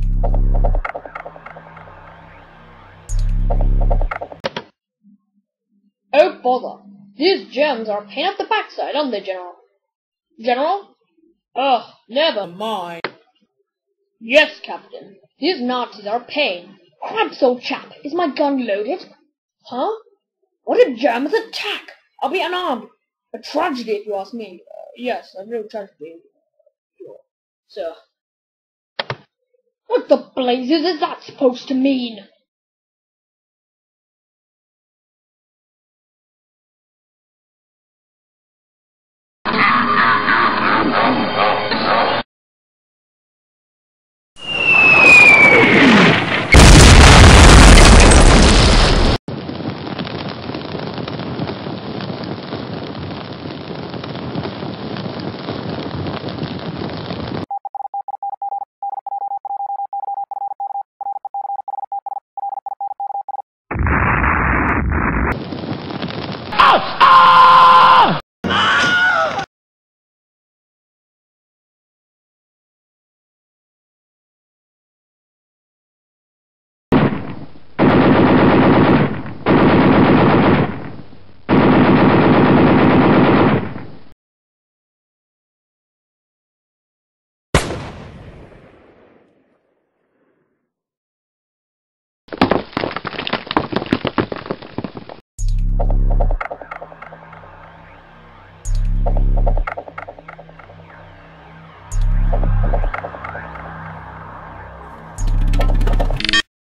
Oh bother! These gems are a pain at the backside, aren't they, General? General? Ugh, never mind. Yes, Captain. These Nazis are a pain. Crabs, old chap, is my gun loaded? Huh? What a Germans attack! I'll be unarmed. A tragedy, if you ask me. Yes, a real tragedy. Sir. What the blazes is that supposed to mean?